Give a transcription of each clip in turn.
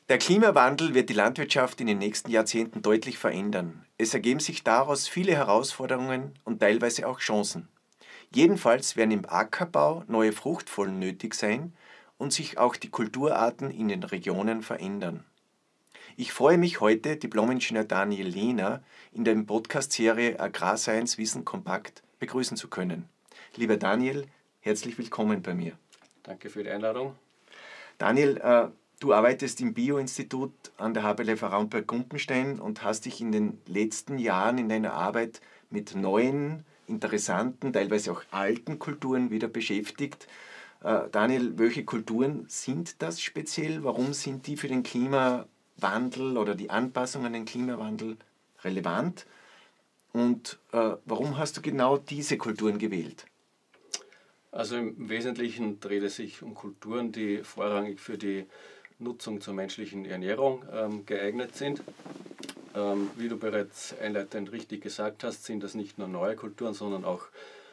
Der Klimawandel wird die Landwirtschaft in den nächsten Jahrzehnten deutlich verändern. Es ergeben sich daraus viele Herausforderungen und teilweise auch Chancen. Jedenfalls werden im Ackerbau neue Fruchtfolgen nötig sein und sich auch die Kulturarten in den Regionen verändern. Ich freue mich heute, Diplom-Ingenieur Daniel Lehner in der Podcast-Serie Agrarscience Wissen kompakt begrüßen zu können. Lieber Daniel, herzlich willkommen bei mir. Danke für die Einladung. Daniel, du arbeitest im Bio-Institut an der HBLF Raumberg-Gumpenstein und hast dich in den letzten Jahren in deiner Arbeit mit neuen, interessanten, teilweise auch alten Kulturen wieder beschäftigt. Daniel, welche Kulturen sind das speziell? Warum sind die für den Klimawandel oder die Anpassung an den Klimawandel relevant? Und warum hast du genau diese Kulturen gewählt? Also im Wesentlichen dreht es sich um Kulturen, die vorrangig für die Nutzung zur menschlichen Ernährung geeignet sind. Wie du bereits einleitend richtig gesagt hast, sind das nicht nur neue Kulturen, sondern auch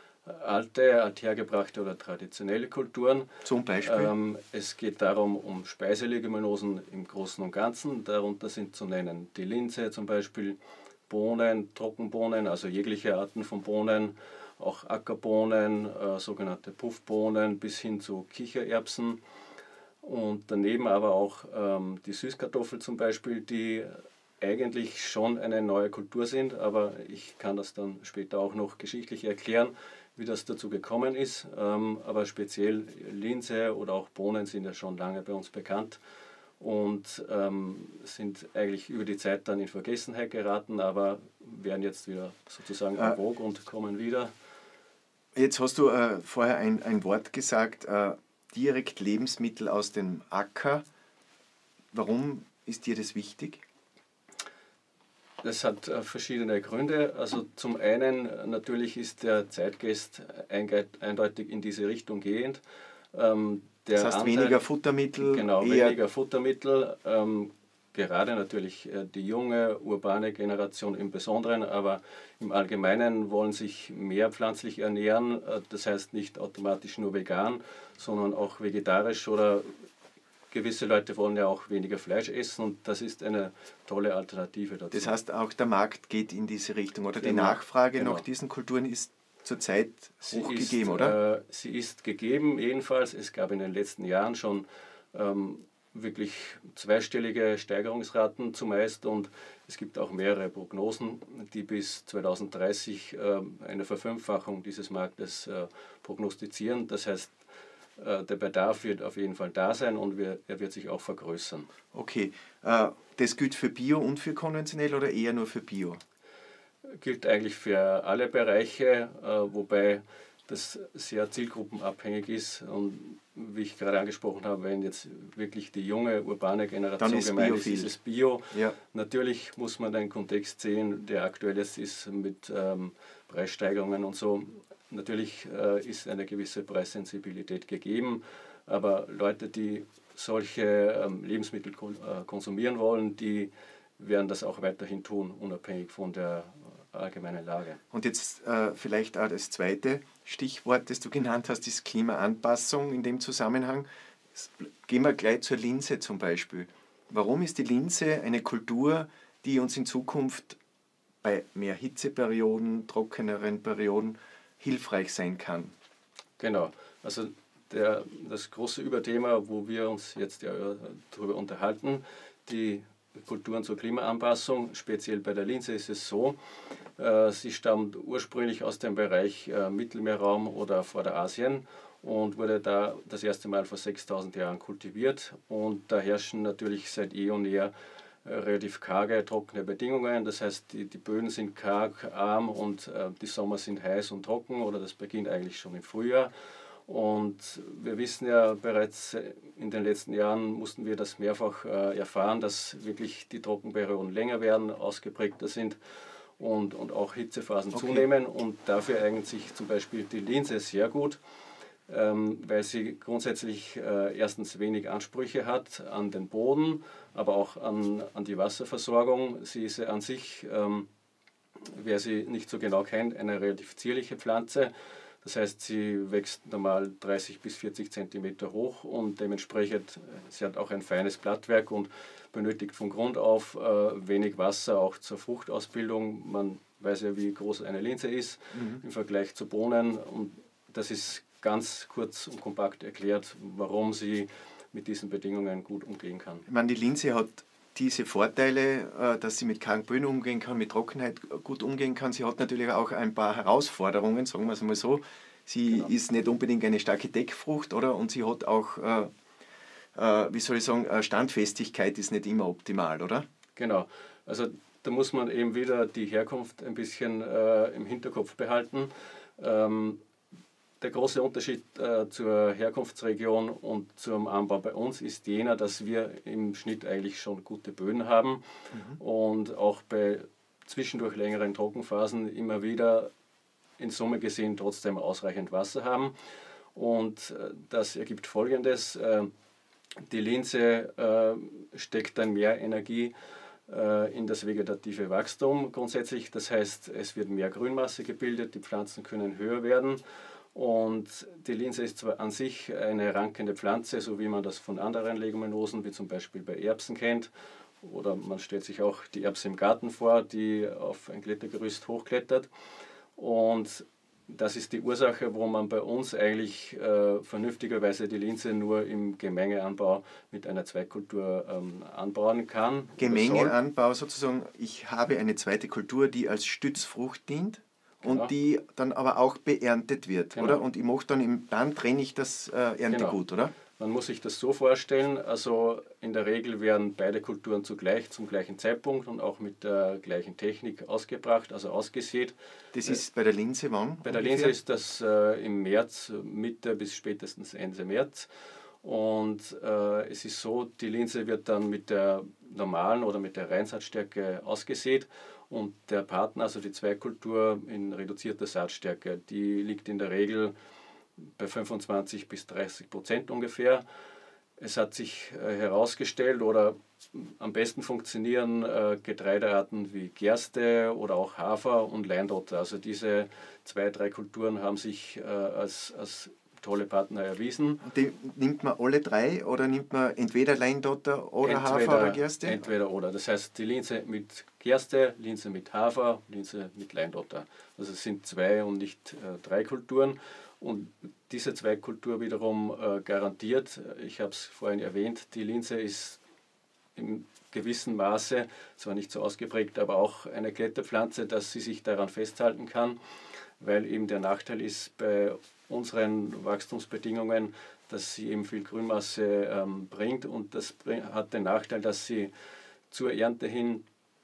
alte, althergebrachte oder traditionelle Kulturen. Zum Beispiel? Es geht darum, um Speiseleguminosen im Großen und Ganzen. Darunter sind zu nennen die Linse zum Beispiel, Bohnen, Trockenbohnen, also jegliche Arten von Bohnen, auch Ackerbohnen, sogenannte Puffbohnen bis hin zu Kichererbsen und daneben aber auch die Süßkartoffel zum Beispiel, die eigentlich schon eine neue Kultur sind, aber ich kann das dann später auch noch geschichtlich erklären, wie das dazu gekommen ist. Aber speziell Linse oder auch Bohnen sind ja schon lange bei uns bekannt und sind eigentlich über die Zeit dann in Vergessenheit geraten, aber werden jetzt wieder sozusagen en vogue und kommen wieder. Jetzt hast du vorher ein Wort gesagt, direkt Lebensmittel aus dem Acker. Warum ist dir das wichtig? Das hat verschiedene Gründe. Also zum einen natürlich ist der Zeitgeist eindeutig in diese Richtung gehend. Das heißt weniger Futtermittel? Genau, weniger Futtermittel. Gerade natürlich die junge, urbane Generation im Besonderen, aber im Allgemeinen wollen sich mehr pflanzlich ernähren. Das heißt nicht automatisch nur vegan, sondern auch vegetarisch oder gewisse Leute wollen ja auch weniger Fleisch essen und das ist eine tolle Alternative dazu. Das heißt, auch der Markt geht in diese Richtung oder die Nachfrage nach diesen Kulturen ist zurzeit hoch gegeben, oder? Sie ist gegeben, jedenfalls. Es gab in den letzten Jahren schon wirklich zweistellige Steigerungsraten zumeist und es gibt auch mehrere Prognosen, die bis 2030 eine Verfünffachung dieses Marktes prognostizieren. Das heißt, der Bedarf wird auf jeden Fall da sein und er wird sich auch vergrößern. Okay, das gilt für Bio und für konventionell oder eher nur für Bio? Gilt eigentlich für alle Bereiche, wobei das sehr zielgruppenabhängig ist und wie ich gerade angesprochen habe, wenn jetzt wirklich die junge urbane Generation gemeint ist es Bio. Ja. Natürlich muss man den Kontext sehen, der aktuell ist mit Preissteigerungen und so. Natürlich ist eine gewisse Preissensibilität gegeben, aber Leute, die solche Lebensmittel konsumieren wollen, die werden das auch weiterhin tun, unabhängig von der allgemeinen Lage. Und jetzt vielleicht auch das zweite Stichwort, das du genannt hast, ist Klimaanpassung in dem Zusammenhang. Gehen wir gleich zur Linse zum Beispiel. Warum ist die Linse eine Kultur, die uns in Zukunft bei mehr Hitzeperioden, trockeneren Perioden hilfreich sein kann? Genau, also das große Überthema, wo wir uns jetzt ja darüber unterhalten, die Kulturen zur Klimaanpassung, speziell bei der Linse ist es so, sie stammt ursprünglich aus dem Bereich Mittelmeerraum oder Vorderasien und wurde da das erste Mal vor 6000 Jahren kultiviert und da herrschen natürlich seit eh und je relativ karge, trockene Bedingungen, das heißt die Böden sind karg, arm und die Sommer sind heiß und trocken oder das beginnt eigentlich schon im Frühjahr. Und wir wissen ja bereits in den letzten Jahren mussten wir das mehrfach erfahren, dass wirklich die Trockenperioden länger werden, ausgeprägter sind und auch Hitzephasen zunehmen. Und dafür eignet sich zum Beispiel die Linse sehr gut, weil sie grundsätzlich erstens wenig Ansprüche hat an den Boden, aber auch an die Wasserversorgung. Sie ist an sich, wer sie nicht so genau kennt, eine relativ zierliche Pflanze. Das heißt, sie wächst normal 30 bis 40 Zentimeter hoch und dementsprechend, sie hat auch ein feines Blattwerk und benötigt von Grund auf wenig Wasser, auch zur Fruchtausbildung. Man weiß ja, wie groß eine Linse ist im Vergleich zu Bohnen. Und das ist ganz kurz und kompakt erklärt, warum sie mit diesen Bedingungen gut umgehen kann. Ich meine, die Linse hat diese Vorteile, dass sie mit kargen Böden umgehen kann, mit Trockenheit gut umgehen kann. Sie hat natürlich auch ein paar Herausforderungen, sagen wir es mal so. Sie ist nicht unbedingt eine starke Deckfrucht, oder? Und sie hat auch, wie soll ich sagen, Standfestigkeit ist nicht immer optimal, oder? Genau. Also da muss man eben wieder die Herkunft ein bisschen im Hinterkopf behalten. Der große Unterschied zur Herkunftsregion und zum Anbau bei uns ist jener, dass wir im Schnitt eigentlich schon gute Böden haben und auch bei zwischendurch längeren Trockenphasen immer wieder in Summe gesehen trotzdem ausreichend Wasser haben. Und das ergibt Folgendes: Die Linse steckt dann mehr Energie in das vegetative Wachstum grundsätzlich. Das heißt, es wird mehr Grünmasse gebildet, die Pflanzen können höher werden. Und die Linse ist zwar an sich eine rankende Pflanze, so wie man das von anderen Leguminosen, wie zum Beispiel bei Erbsen kennt. Oder man stellt sich auch die Erbse im Garten vor, die auf ein Klettergerüst hochklettert. Und das ist die Ursache, warum man bei uns eigentlich vernünftigerweise die Linse nur im Gemengeanbau mit einer Zweigkultur anbauen kann. Gemengeanbau sozusagen, ich habe eine zweite Kultur, die als Stützfrucht dient. Genau. Und die dann aber auch beerntet wird, Genau. oder? Und ich mache dann trenne ich das Erntegut, oder? Man muss sich das so vorstellen, also in der Regel werden beide Kulturen zugleich, zum gleichen Zeitpunkt und auch mit der gleichen Technik ausgebracht, also ausgesät. Das ist bei der Linse wann? Bei der Linse ist das im März, Mitte bis spätestens Ende März. Und es ist so, die Linse wird dann mit der normalen oder mit der Reinsaatstärke ausgesät. Und der Partner, also die Zweigkultur in reduzierter Saatstärke, die liegt in der Regel bei 25 bis 30% ungefähr. Es hat sich herausgestellt, oder am besten funktionieren Getreidearten wie Gerste oder auch Hafer und Leindotter. Also diese 2-3 Kulturen haben sich als tolle Partner erwiesen. Und die nimmt man alle 3 oder nimmt man entweder Leindotter oder Hafer oder Gerste? Entweder oder. Das heißt, die Linse mit Gerste, Linse mit Hafer, Linse mit Leindotter. Also es sind 2 und nicht 3 Kulturen. Und diese Zweigkultur wiederum garantiert, ich habe es vorhin erwähnt, die Linse ist im gewissen Maße, zwar nicht so ausgeprägt, aber auch eine Kletterpflanze, dass sie sich daran festhalten kann, weil eben der Nachteil ist bei unseren Wachstumsbedingungen, dass sie eben viel Grünmasse bringt, und das hat den Nachteil, dass sie zur Ernte hin,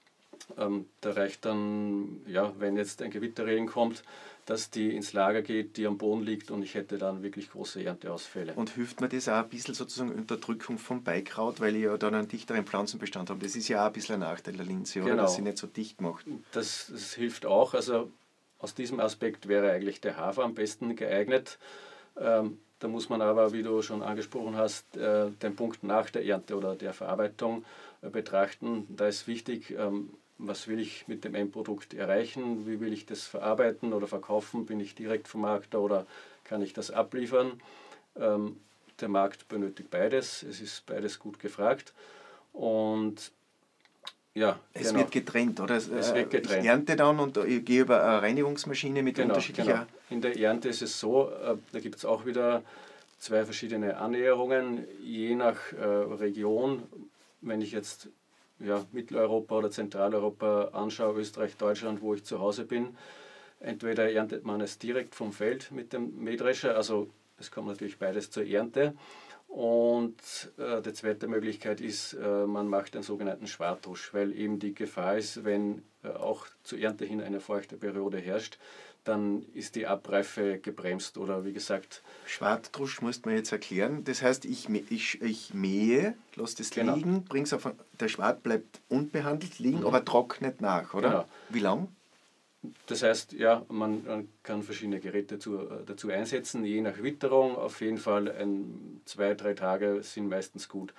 da reicht dann, ja, wenn jetzt ein Gewitterregen kommt, dass die ins Lager geht, die am Boden liegt, und ich hätte dann wirklich große Ernteausfälle. Und hilft mir das auch ein bisschen sozusagen Unterdrückung vom Beikraut, weil ich ja dann einen dichteren Pflanzenbestand habe? Das ist ja auch ein bisschen ein Nachteil der Linse, oder? Genau. Dass sie nicht so dicht macht. Das hilft auch. Also aus diesem Aspekt wäre eigentlich der Hafer am besten geeignet. Da muss man aber, wie du schon angesprochen hast, den Punkt nach der Ernte oder der Verarbeitung betrachten. Da ist wichtig, was will ich mit dem Endprodukt erreichen, wie will ich das verarbeiten oder verkaufen, bin ich Direktvermarkter oder kann ich das abliefern. Der Markt benötigt beides, es ist beides gut gefragt, und ja, es wird getrennt, oder? Es wird getrennt. Ich ernte dann und ich gehe über eine Reinigungsmaschine mit unterschiedlicher... Genau. In der Ernte ist es so, da gibt es auch wieder 2 verschiedene Annäherungen, je nach Region. Wenn ich jetzt Mitteleuropa oder Zentraleuropa anschaue, Österreich, Deutschland, wo ich zu Hause bin, entweder erntet man es direkt vom Feld mit dem Mähdrescher, also es kommt natürlich beides zur Ernte. Und die zweite Möglichkeit ist, man macht einen sogenannten Schwartrusch, weil eben die Gefahr ist, wenn auch zur Ernte hin eine feuchte Periode herrscht, dann ist die Abreife gebremst, oder wie gesagt... Schwartrusch muss man jetzt erklären. Das heißt, ich mähe, lasse das liegen, bring's auf, der Schwart bleibt unbehandelt liegen, aber trocknet nach, oder? Genau. Wie lang? Das heißt, ja, man kann verschiedene Geräte dazu einsetzen, je nach Witterung. Auf jeden Fall 2-3 Tage sind meistens gut.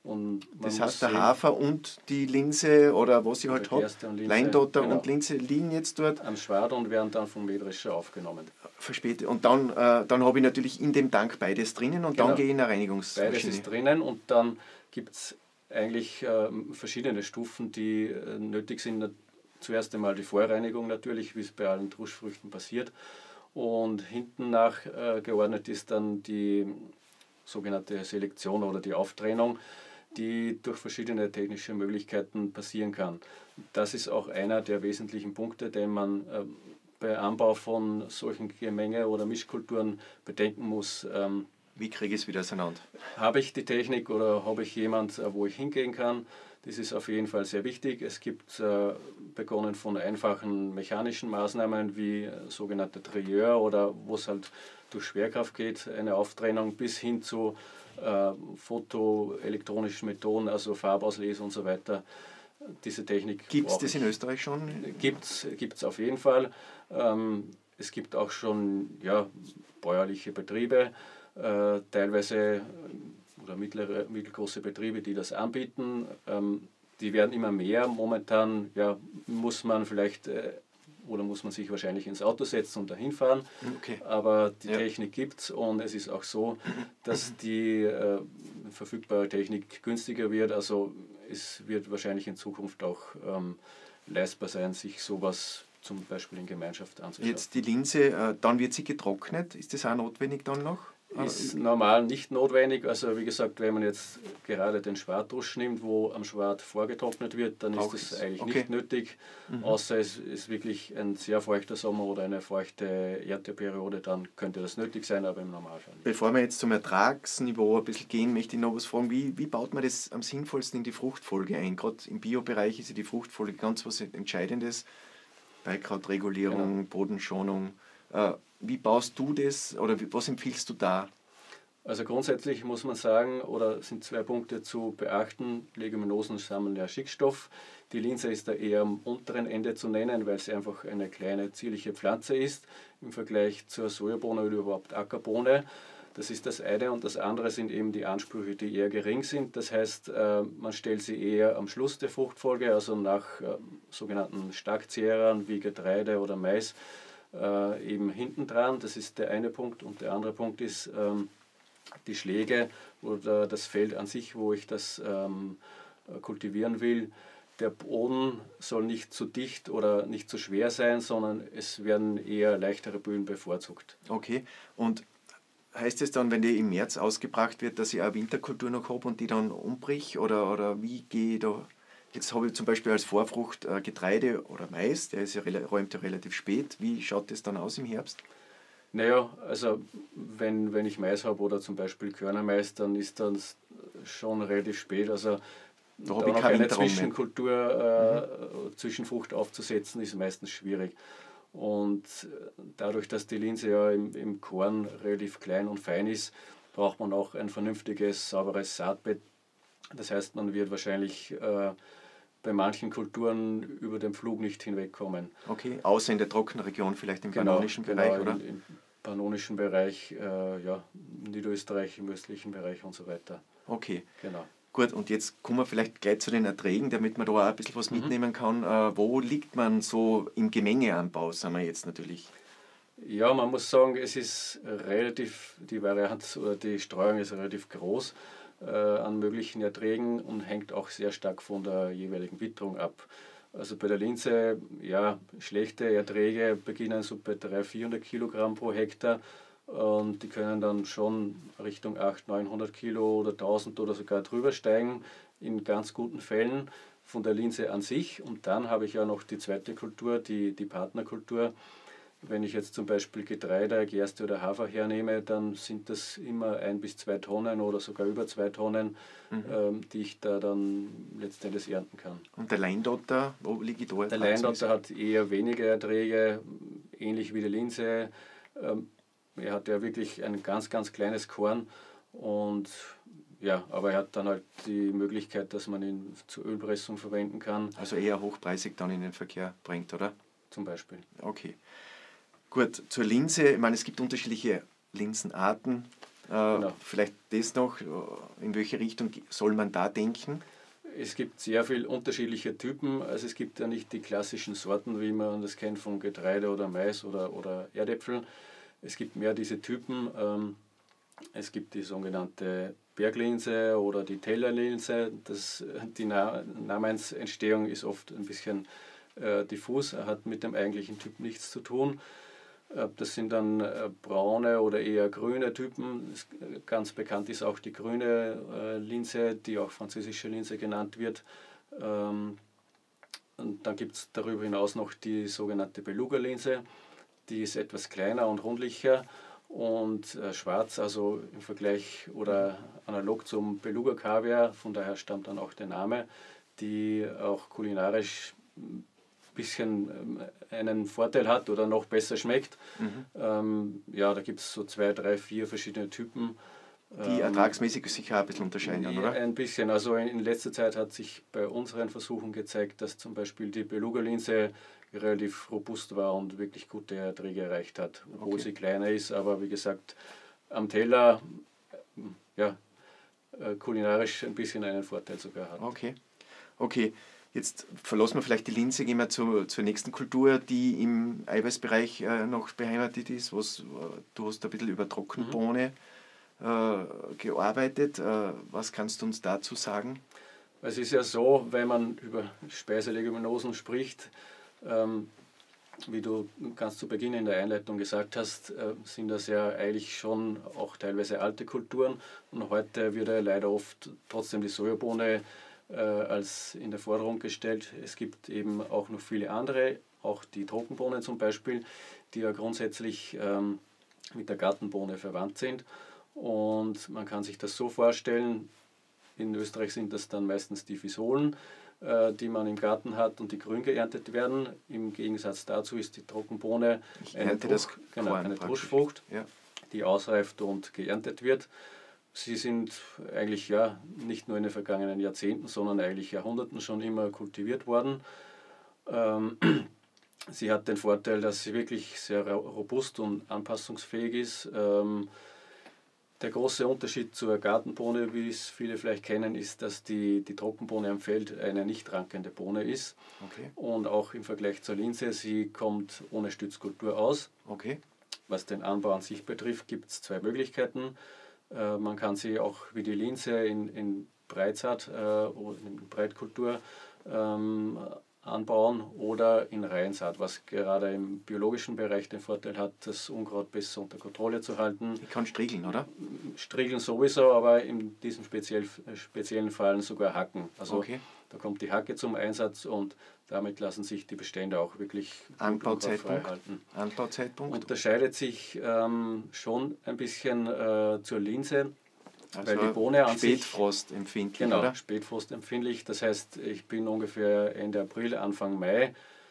Und das heißt, der Hafer und die Linse oder was ich halt habe, Leindotter genau, und Linse liegen jetzt dort am Schwad und werden dann vom Mähdrescher aufgenommen. Verspätet. Und dann habe ich natürlich in dem Tank beides drinnen und Genau. dann gehe ich in eine Reinigungsmaschine. Beides ist drinnen und dann gibt es eigentlich verschiedene Stufen, die nötig sind. Zuerst einmal die Vorreinigung natürlich, wie es bei allen Truschfrüchten passiert. Und hinten nach geordnet ist dann die sogenannte Selektion oder die Auftrennung, die durch verschiedene technische Möglichkeiten passieren kann. Das ist auch einer der wesentlichen Punkte, den man bei Anbau von solchen Gemenge- oder Mischkulturen bedenken muss. Wie kriege ich es wieder auseinander? Habe ich die Technik oder habe ich jemand, wo ich hingehen kann? Das ist auf jeden Fall sehr wichtig. Es gibt begonnen von einfachen mechanischen Maßnahmen wie sogenannte Trieur oder wo es halt durch Schwerkraft geht, eine Auftrennung bis hin zu fotoelektronischen Methoden, also Farbauslese und so weiter. Diese Technik gibt es das in Österreich schon? Gibt es auf jeden Fall. Es gibt auch schon bäuerliche Betriebe, teilweise oder mittelgroße Betriebe, die das anbieten. Die werden immer mehr. Momentan muss man vielleicht oder muss man sich wahrscheinlich ins Auto setzen und dahin fahren. Okay. Aber die Technik gibt es und es ist auch so, dass die verfügbare Technik günstiger wird. Also es wird wahrscheinlich in Zukunft auch leistbar sein, sich sowas zum Beispiel in Gemeinschaft anzuschauen. Jetzt die Linse, dann wird sie getrocknet. Ist das auch notwendig dann noch? Ist normal nicht notwendig. Also wie gesagt, wenn man jetzt gerade den Schwartrusch nimmt, wo am Schwart vorgetrocknet wird, dann ist das eigentlich nicht nötig. Außer es ist wirklich ein sehr feuchter Sommer oder eine feuchte Ernteeperiode, dann könnte das nötig sein, aber im Normalfall nicht. Bevor wir jetzt zum Ertragsniveau ein bisschen gehen, möchte ich noch was fragen. Wie baut man das am sinnvollsten in die Fruchtfolge ein? Gerade im Biobereich ist ja die Fruchtfolge ganz was Entscheidendes. Beikrautregulierung, Bodenschonung. Wie baust du das oder was empfiehlst du da? Also grundsätzlich muss man sagen, oder sind zwei Punkte zu beachten. Leguminosen sammeln ja Stickstoff. Die Linse ist da eher am unteren Ende zu nennen, weil sie einfach eine kleine zierliche Pflanze ist im Vergleich zur Sojabohne oder überhaupt Ackerbohne. Das ist das eine und das andere sind eben die Ansprüche, die eher gering sind. Das heißt, man stellt sie eher am Schluss der Fruchtfolge, also nach sogenannten Starkzehrern wie Getreide oder Mais, eben hinten dran. Das ist der eine Punkt. Und der andere Punkt ist die Schläge oder das Feld an sich, wo ich das kultivieren will. Der Boden soll nicht zu dicht oder nicht zu schwer sein, sondern es werden eher leichtere Böden bevorzugt. Okay. Und heißt es dann, wenn die im März ausgebracht wird, dass ich eine Winterkultur noch habe und die dann umbrich? Oder wie gehe ich da? Jetzt habe ich zum Beispiel als Vorfrucht Getreide oder Mais, der ist räumt ja relativ spät. Wie schaut das dann aus im Herbst? Naja, also wenn ich Mais habe oder zum Beispiel Körnermais, dann ist das schon relativ spät. Also da habe ich keine Zwischenkultur, Zwischenfrucht aufzusetzen, ist meistens schwierig. Und dadurch, dass die Linse ja im Korn relativ klein und fein ist, braucht man auch ein vernünftiges, sauberes Saatbett. Das heißt, man wird wahrscheinlich bei manchen Kulturen über den Pflug nicht hinwegkommen. Okay, außer in der Trockenregion, vielleicht im pannonischen Bereich, oder? Im pannonischen Bereich, Niederösterreich, im östlichen Bereich und so weiter. Okay. Genau. Gut, und jetzt kommen wir vielleicht gleich zu den Erträgen, damit man da auch ein bisschen was mitnehmen kann. Wo liegt man so im Gemengeanbau, sind wir jetzt natürlich? Ja, man muss sagen, es ist relativ, die Varianz oder die Streuung ist relativ groß an möglichen Erträgen und hängt auch sehr stark von der jeweiligen Witterung ab. Also bei der Linse, schlechte Erträge beginnen so bei 300-400 Kilogramm pro Hektar und die können dann schon Richtung 800-900 Kilo oder 1000 oder sogar drüber steigen in ganz guten Fällen von der Linse an sich. Und dann habe ich ja noch die zweite Kultur, die Partnerkultur. Wenn ich jetzt zum Beispiel Getreide, Gerste oder Hafer hernehme, dann sind das immer 1 bis 2 Tonnen oder sogar über 2 Tonnen, die ich da dann letztendlich ernten kann. Und der Leindotter, wo liege ich da? Der Leindotter hat eher weniger Erträge, ähnlich wie die Linse. Er hat ja wirklich ein ganz, ganz kleines Korn und aber er hat dann halt die Möglichkeit, dass man ihn zur Ölpressung verwenden kann. Also eher hochpreisig dann in den Verkehr bringt, oder? Zum Beispiel. Okay. Gut, zur Linse, ich meine, es gibt unterschiedliche Linsenarten. Genau. Vielleicht das noch, in welche Richtung soll man da denken? Es gibt sehr viele unterschiedliche Typen. Also es gibt ja nicht die klassischen Sorten, wie man das kennt von Getreide oder Mais oder Erdäpfel. Es gibt mehr diese Typen. Es gibt die sogenannte Berglinse oder die Tellerlinse. Die Namensentstehung ist oft ein bisschen diffus, hat mit dem eigentlichen Typ nichts zu tun. Das sind dann braune oder eher grüne Typen. Ganz bekannt ist auch die grüne Linse, die auch französische Linse genannt wird. Und dann gibt es darüber hinaus noch die sogenannte Beluga-Linse. Die ist etwas kleiner und rundlicher und schwarz, also im Vergleich oder analog zum Beluga-Kaviar. Von daher stammt dann auch der Name, die auch kulinarisch bisschen einen Vorteil hat oder noch besser schmeckt. Ja, da gibt es so 2, 3, 4 verschiedene Typen. Die ertragsmäßig sich auch ein bisschen unterscheiden, oder? Ein bisschen. Also in letzter Zeit hat sich bei unseren Versuchen gezeigt, dass zum Beispiel die Beluga-Linse relativ robust war und wirklich gute Erträge erreicht hat, obwohl sie kleiner ist, aber wie gesagt, am Teller ja, kulinarisch ein bisschen einen Vorteil sogar hat. Okay. Jetzt verlassen wir vielleicht die Linse, gehen wir zur nächsten Kultur, die im Eiweißbereich noch beheimatet ist. Du hast ein bisschen über Trockenbohne gearbeitet. Was kannst du uns dazu sagen? Es ist ja so, wenn man über Speiseleguminosen spricht, wie du ganz zu Beginn in der Einleitung gesagt hast, sind das ja eigentlich schon auch teilweise alte Kulturen. Und heute wird ja leider oft trotzdem die Sojabohne als in der Vordergrund gestellt. Es gibt eben auch noch viele andere, auch die Trockenbohnen zum Beispiel, die ja grundsätzlich mit der Gartenbohne verwandt sind. Und man kann sich das so vorstellen, in Österreich sind das dann meistens die Fisolen, die man im Garten hat und die grün geerntet werden. Im Gegensatz dazu ist die Trockenbohne eine Druschfrucht, die ausreift und geerntet wird. Sie sind eigentlich ja nicht nur in den vergangenen Jahrzehnten, sondern eigentlich Jahrhunderten schon immer kultiviert worden. Sie hat den Vorteil, dass sie wirklich sehr robust und anpassungsfähig ist. Der große Unterschied zur Gartenbohne, wie es viele vielleicht kennen, ist, dass die Trockenbohne am Feld eine nicht rankende Bohne ist. Und auch im Vergleich zur Linse, sie kommt ohne Stützkultur aus. Was den Anbau an sich betrifft, gibt es 2 Möglichkeiten. Man kann sie auch wie die Linse in Breitsaat oder in Breitkultur anbauen oder in Reihensaat, was gerade im biologischen Bereich den Vorteil hat, das Unkraut besser unter Kontrolle zu halten. Ich kann striegeln, oder? Striegeln sowieso, aber in diesem speziellen Fall sogar hacken. Also da kommt die Hacke zum Einsatz und damit lassen sich die Bestände auch wirklich frei halten. Anbauzeitpunkt? Unterscheidet sich schon ein bisschen zur Linse. Also weil die Bohne an spätfrostempfindlich, genau, oder? Spätfrostempfindlich. Das heißt, ich bin ungefähr Ende April, Anfang Mai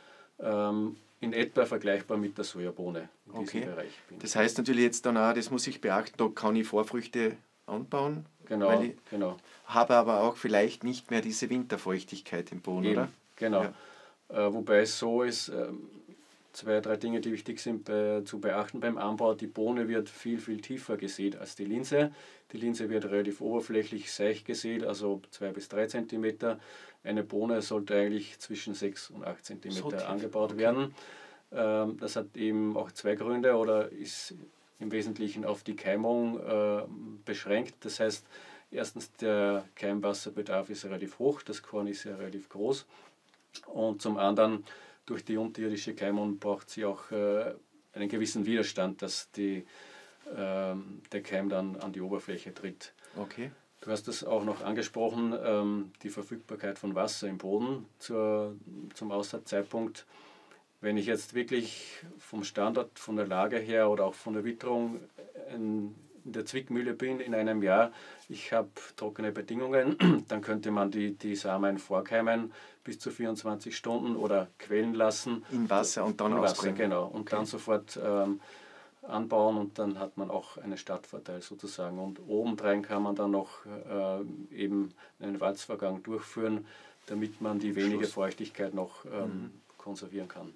in etwa vergleichbar mit der Sojabohne in diesem Bereich. Das heißt natürlich jetzt dann auch, das muss ich beachten, da kann ich Vorfrüchte anbauen. Genau. Habe aber auch vielleicht nicht mehr diese Winterfeuchtigkeit im Boden, oder? Genau. Ja. Wobei es so ist, 2, 3 Dinge, die wichtig sind zu beachten beim Anbau. Die Bohne wird viel, viel tiefer gesät als die Linse. Die Linse wird relativ oberflächlich seicht gesät, also 2 bis 3 cm. Eine Bohne sollte eigentlich zwischen 6 und 8 cm angebaut werden. Das hat eben auch 2 Gründe oder ist im Wesentlichen auf die Keimung beschränkt. Das heißt, erstens, der Keimwasserbedarf ist relativ hoch, das Korn ist ja relativ groß. Und zum anderen, durch die unterirdische Keimung braucht sie auch einen gewissen Widerstand, dass der Keim dann an die Oberfläche tritt. Du hast das auch noch angesprochen, die Verfügbarkeit von Wasser im Boden zum Aussaatzeitpunkt. Wenn ich jetzt wirklich vom Standort, von der Lage her oder auch von der Witterung in der Zwickmühle bin in einem Jahr, ich habe trockene Bedingungen, dann könnte man die Samen vorkeimen bis zu 24 Stunden oder quellen lassen. In Wasser und dann ausbringen. Genau, und dann sofort anbauen und dann hat man auch einen Startvorteil sozusagen. Und obendrein kann man dann noch eben einen Walzvorgang durchführen, damit man die wenige Feuchtigkeit noch konservieren kann.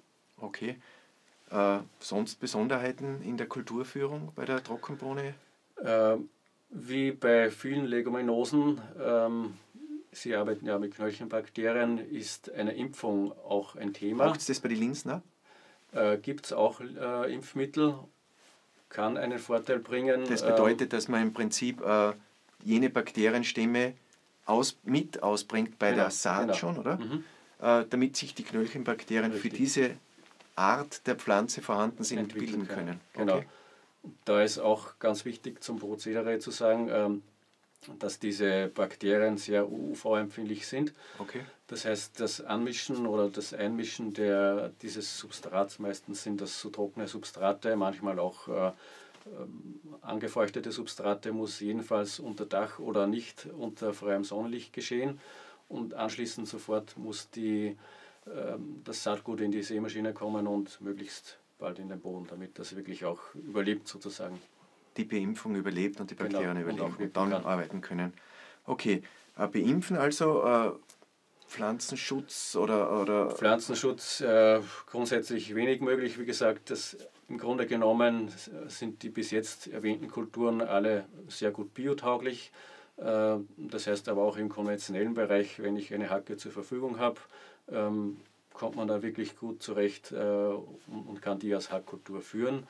Sonst Besonderheiten in der Kulturführung bei der Trockenbohne? Wie bei vielen Leguminosen, Sie arbeiten ja mit Knöllchenbakterien, ist eine Impfung auch ein Thema. Braucht es das bei den Linsen auch? Gibt es auch Impfmittel, kann einen Vorteil bringen. Das bedeutet, dass man im Prinzip jene Bakterienstämme mit ausbringt bei der Saat schon, oder? Damit sich die Knöllchenbakterien für diese Art der Pflanze vorhanden sind, bilden können. Genau. Okay. Da ist auch ganz wichtig zum Prozedere zu sagen, dass diese Bakterien sehr UV-empfindlich sind. Okay. Das heißt, das Anmischen oder das Einmischen dieses Substrats, meistens sind das so trockene Substrate, manchmal auch angefeuchtete Substrate, muss jedenfalls unter Dach oder nicht unter freiem Sonnenlicht geschehen. Und anschließend sofort muss das Saatgut in die Sämaschine kommen und möglichst bald in den Boden, damit das wirklich auch überlebt sozusagen. Die Beimpfung überlebt und die Bakterien überleben und dann kann. arbeiten können. Okay, beimpfen also Pflanzenschutz oder Pflanzenschutz grundsätzlich wenig möglich. Wie gesagt, im Grunde genommen sind die bis jetzt erwähnten Kulturen alle sehr gut biotauglich. Das heißt aber auch im konventionellen Bereich, wenn ich eine Hacke zur Verfügung habe, kommt man da wirklich gut zurecht und kann die als Hackkultur führen.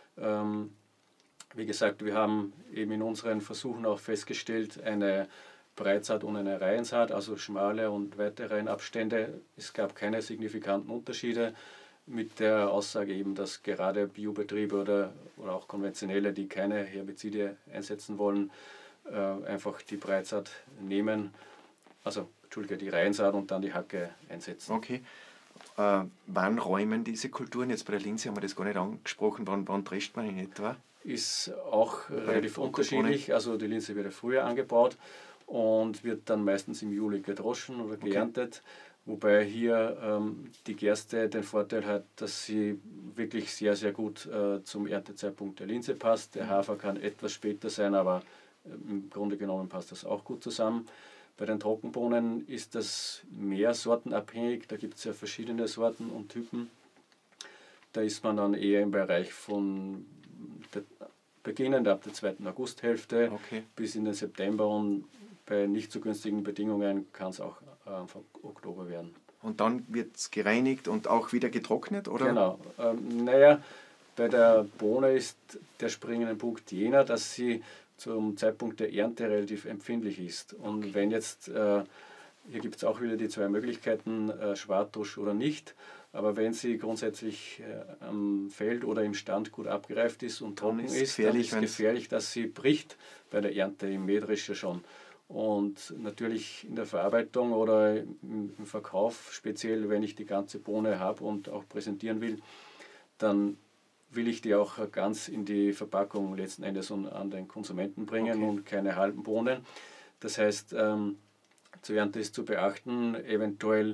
Wie gesagt, wir haben eben in unseren Versuchen auch festgestellt, eine Breitsaat und eine Reihensaat, also schmale und weite Reihenabstände. Es gab keine signifikanten Unterschiede mit der Aussage eben, dass gerade Biobetriebe oder auch konventionelle, die keine Herbizide einsetzen wollen, einfach die Breitsaat nehmen, also Entschuldige, die Reihensaat und dann die Hacke einsetzen. Okay. Wann räumen diese Kulturen? Jetzt bei der Linse haben wir das gar nicht angesprochen. Wann drescht man in etwa? Ist auch relativ unterschiedlich. Also die Linse wird ja früher angebaut und wird dann meistens im Juli gedroschen oder geerntet. Wobei hier die Gerste den Vorteil hat, dass sie wirklich sehr, sehr gut zum Erntezeitpunkt der Linse passt. Der Hafer kann etwas später sein, aber im Grunde genommen passt das auch gut zusammen. Bei den Trockenbohnen ist das mehr sortenabhängig. Da gibt es ja verschiedene Sorten und Typen. Da ist man dann eher im Bereich von beginnend ab der 2. Augusthälfte bis in den September und bei nicht so günstigen Bedingungen kann es auch Anfang Oktober werden. Und dann wird es gereinigt und auch wieder getrocknet, oder? Genau. Naja, bei der Bohne ist der springende Punkt jener, dass sie zum Zeitpunkt der Ernte relativ empfindlich ist. Und wenn jetzt, hier gibt es auch wieder die zwei Möglichkeiten, Schwartusch oder nicht, aber wenn sie grundsätzlich am Feld oder im Stand gut abgereift ist und trocken ist, dann ist es gefährlich, dass sie bricht bei der Ernte im Mähdrescher schon. Und natürlich in der Verarbeitung oder im Verkauf, speziell wenn ich die ganze Bohne habe und auch präsentieren will, dann will ich die auch ganz in die Verpackung letzten Endes und an den Konsumenten bringen und keine halben Bohnen. Das heißt, zur Ernte ist zu beachten, eventuell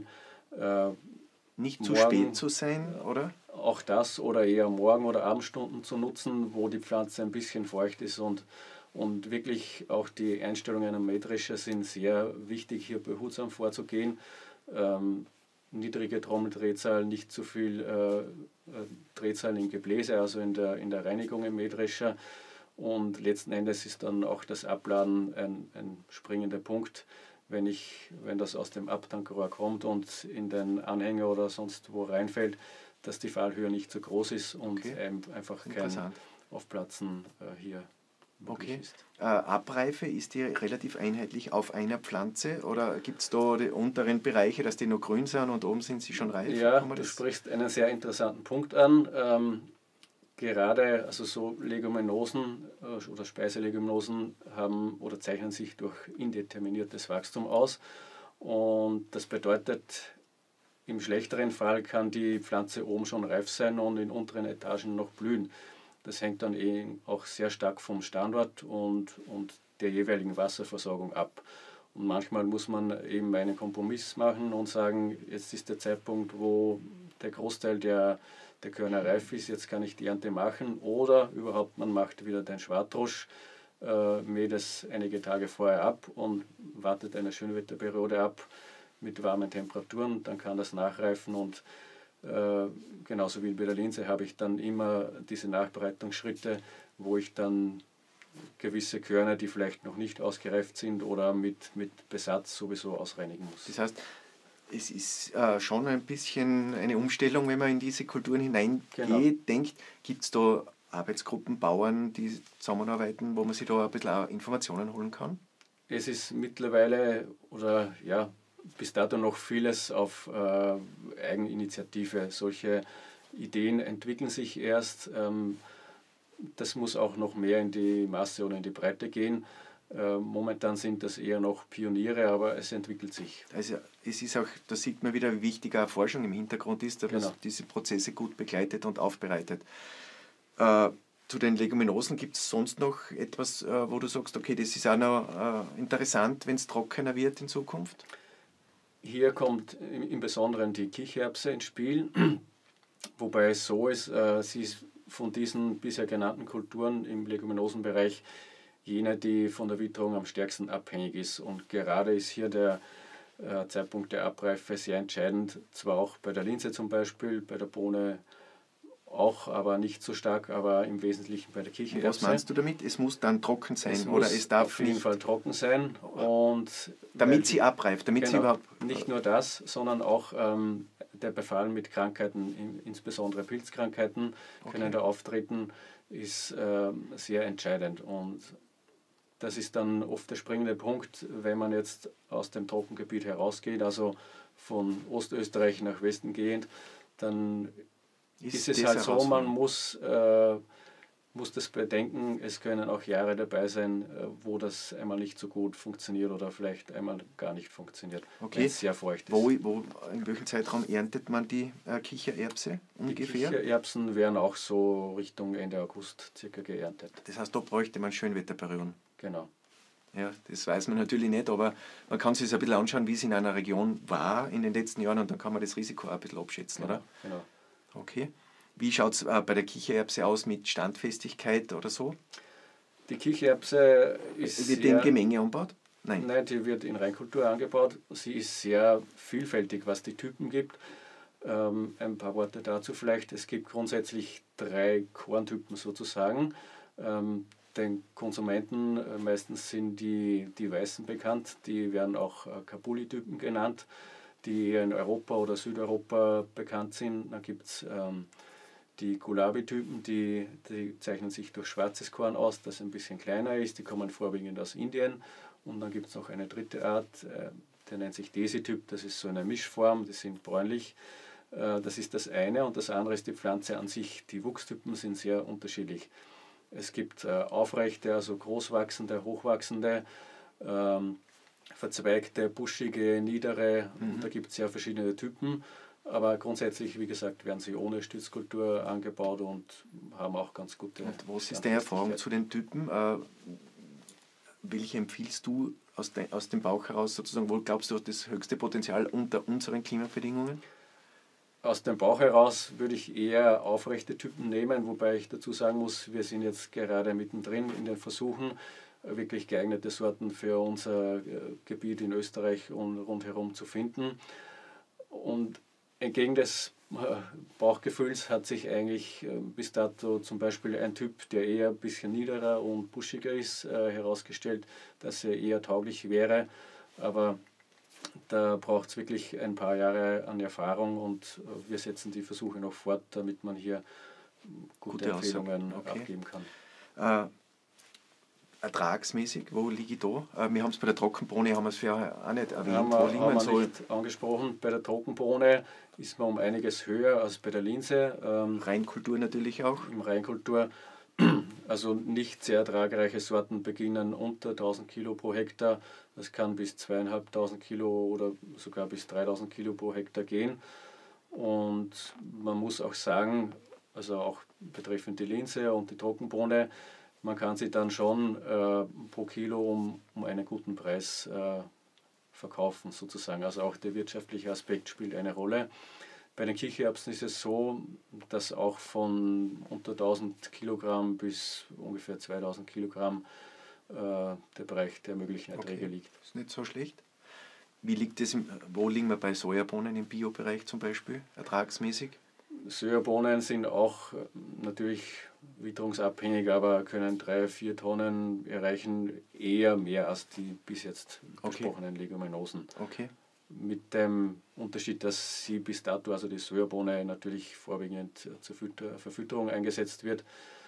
nicht zu spät zu sein, oder? Auch das oder eher Morgen- oder Abendstunden zu nutzen, wo die Pflanze ein bisschen feucht ist und wirklich auch die Einstellungen am Mähdrescher sind sehr wichtig, hier behutsam vorzugehen. Niedrige Trommeldrehzahl, nicht zu viel Drehzahl im Gebläse, also in der Reinigung im Mähdrescher. Und letzten Endes ist dann auch das Abladen ein springender Punkt, wenn das aus dem Abtankrohr kommt und in den Anhänger oder sonst wo reinfällt, dass die Fallhöhe nicht zu groß ist und einfach kein Aufplatzen hier möglich ist. Abreife, ist die relativ einheitlich auf einer Pflanze oder gibt es da die unteren Bereiche, dass die noch grün sind und oben sind sie schon reif? Ja, du sprichst einen sehr interessanten Punkt an. Gerade also so Leguminosen oder Speiseleguminosen haben oder zeichnen sich durch indeterminiertes Wachstum aus. Und das bedeutet, im schlechteren Fall kann die Pflanze oben schon reif sein und in unteren Etagen noch blühen. Das hängt dann auch sehr stark vom Standort und der jeweiligen Wasserversorgung ab. Und manchmal muss man eben einen Kompromiss machen und sagen, jetzt ist der Zeitpunkt, wo der Großteil der Körner reif ist, jetzt kann ich die Ernte machen. Oder überhaupt, man macht wieder den Schwartrusch, mäht es einige Tage vorher ab und wartet eine Schönwetterperiode ab mit warmen Temperaturen, dann kann das nachreifen und genauso wie bei der Linse habe ich dann immer diese Nachbereitungsschritte, wo ich dann gewisse Körner, die vielleicht noch nicht ausgereift sind oder mit Besatz sowieso ausreinigen muss. Das heißt, es ist schon ein bisschen eine Umstellung, wenn man in diese Kulturen hineingeht, Genau. denkt. Gibt es da Arbeitsgruppen, Bauern, die zusammenarbeiten, wo man sich da ein bisschen auch Informationen holen kann? Es ist mittlerweile oder ja, bis dato noch vieles auf Eigeninitiative. Solche Ideen entwickeln sich erst. Das muss auch noch mehr in die Masse oder in die Breite gehen. Momentan sind das eher noch Pioniere, aber es entwickelt sich. Also es ist auch, da sieht man wieder, wie wichtig auch Forschung im Hintergrund ist, dass man Genau. diese Prozesse gut begleitet und aufbereitet. Zu den Leguminosen gibt es sonst noch etwas, wo du sagst, okay, das ist auch noch interessant, wenn es trockener wird in Zukunft? Hier kommt im Besonderen die Kichererbse ins Spiel, wobei es so ist, sie ist von diesen bisher genannten Kulturen im Leguminosenbereich jene, die von der Witterung am stärksten abhängig ist. Und gerade ist hier der Zeitpunkt der Abreife sehr entscheidend, zwar auch bei der Linse zum Beispiel, bei der Bohne auch, aber nicht so stark, aber im Wesentlichen bei der Kichererbse. Was meinst du damit? Es muss dann trocken sein Es oder muss es darf auf jeden nicht, Fall trocken sein. Und damit sie abreift, damit sie genau, überhaupt... nicht nur das, sondern auch der Befall mit Krankheiten, insbesondere Pilzkrankheiten, können da auftreten, ist sehr entscheidend. Und das ist dann oft der springende Punkt, wenn man jetzt aus dem Trockengebiet herausgeht, also von Ostösterreich nach Westen gehend, dann ist es halt so, man muss das bedenken, es können auch Jahre dabei sein, wo das einmal nicht so gut funktioniert oder vielleicht einmal gar nicht funktioniert, wenn es sehr feucht ist. In welchem Zeitraum erntet man die Kichererbse ungefähr? Die Kichererbsen werden auch so Richtung Ende August circa geerntet. Das heißt, da bräuchte man Schönwetterperioden. Genau. Ja, das weiß man natürlich nicht, aber man kann sich ein bisschen anschauen, wie es in einer Region war in den letzten Jahren und dann kann man das Risiko auch ein bisschen abschätzen, Genau, oder? genau. Okay. Wie schaut es bei der Kichererbse aus mit Standfestigkeit oder so? Die Kichererbse ist Wird die im Gemenge angebaut? Nein, die wird in Reinkultur angebaut. Sie ist sehr vielfältig, was die Typen gibt. Ein paar Worte dazu vielleicht. Es gibt grundsätzlich 3 Korntypen sozusagen. Den Konsumenten, meistens sind die Weißen bekannt, die werden auch Kabuli-Typen genannt, die in Europa oder Südeuropa bekannt sind. Dann gibt es die Gulabi-Typen, die zeichnen sich durch schwarzes Korn aus, das ein bisschen kleiner ist, die kommen vorwiegend aus Indien. Und dann gibt es noch eine dritte Art, der nennt sich Desi-Typ, das ist so eine Mischform, die sind bräunlich. Das ist das eine und das andere ist die Pflanze an sich. Die Wuchstypen sind sehr unterschiedlich. Es gibt aufrechte, also großwachsende, hochwachsende, verzweigte, buschige, niedere. Und da gibt es sehr verschiedene Typen. Aber grundsätzlich, wie gesagt, werden sie ohne Stützkultur angebaut und haben auch ganz gute... Und was ist deine Erfahrung zu den Typen? Welche empfiehlst du aus dem Bauch heraus sozusagen? Wo glaubst du, hat das höchste Potenzial unter unseren Klimabedingungen? Aus dem Bauch heraus würde ich eher aufrechte Typen nehmen, wobei ich dazu sagen muss, wir sind jetzt gerade mittendrin in den Versuchen, wirklich geeignete Sorten für unser Gebiet in Österreich und rundherum zu finden. Und entgegen des Bauchgefühls hat sich eigentlich bis dato zum Beispiel ein Typ, der eher ein bisschen niederer und buschiger ist, herausgestellt, dass er eher tauglich wäre. Aber da braucht es wirklich ein paar Jahre an Erfahrung und wir setzen die Versuche noch fort, damit man hier gute Empfehlungen abgeben kann. Ertragsmäßig, wo liege ich da? Wir haben es bei der Trockenbohne, haben wir es vorher auch nicht erwähnt. Wo liegen wir so? Nicht angesprochen. Bei der Trockenbohne ist man um einiges höher als bei der Linse. Reinkultur natürlich auch. Im Reinkultur, also nicht sehr ertragreiche Sorten beginnen unter 1000 Kilo pro Hektar. Das kann bis 2500 Kilo oder sogar bis 3000 Kilo pro Hektar gehen. Und man muss auch sagen, also auch betreffend die Linse und die Trockenbohne, man kann sie dann schon pro Kilo um einen guten Preis verkaufen sozusagen. Also auch der wirtschaftliche Aspekt spielt eine Rolle. Bei den Kichererbsen ist es so, dass auch von unter 1000 Kilogramm bis ungefähr 2000 Kilogramm der Bereich der möglichen Erträge liegt. Das ist nicht so schlecht. Wie liegt es wo liegen wir bei Sojabohnen im Biobereich zum Beispiel, ertragsmäßig? Sojabohnen sind auch natürlich witterungsabhängig, aber können 3-4 Tonnen erreichen, eher mehr als die bis jetzt besprochenen Leguminosen. Okay. Mit dem Unterschied, dass sie bis dato, also die Sojabohne, natürlich vorwiegend zur Verfütterung eingesetzt wird.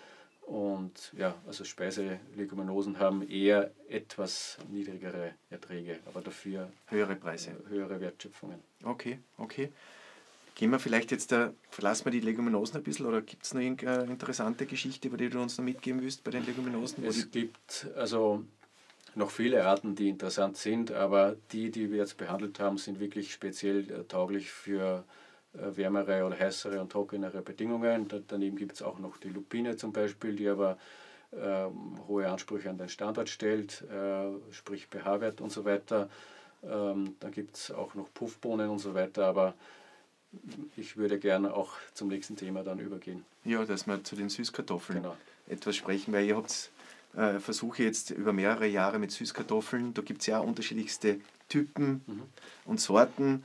Und ja, also Speiseleguminosen haben eher etwas niedrigere Erträge, aber dafür höhere Preise. Höhere Wertschöpfungen. Okay. Gehen wir vielleicht jetzt, verlassen wir die Leguminosen ein bisschen, oder gibt es noch irgendeine interessante Geschichte, über die du uns noch mitgeben willst bei den Leguminosen? Es gibt also noch viele Arten, die interessant sind, aber die wir jetzt behandelt haben, sind wirklich speziell tauglich für wärmere oder heißere und trockenere Bedingungen. Daneben gibt es auch noch die Lupine zum Beispiel, die aber hohe Ansprüche an den Standort stellt, sprich pH-Wert und so weiter. Dann gibt es auch noch Puffbohnen und so weiter, aber ich würde gerne auch zum nächsten Thema dann übergehen. Ja, dass wir zu den Süßkartoffeln etwas sprechen, weil ihr habt Versuche jetzt über mehrere Jahre mit Süßkartoffeln. Da gibt es ja auch unterschiedlichste Typen und Sorten.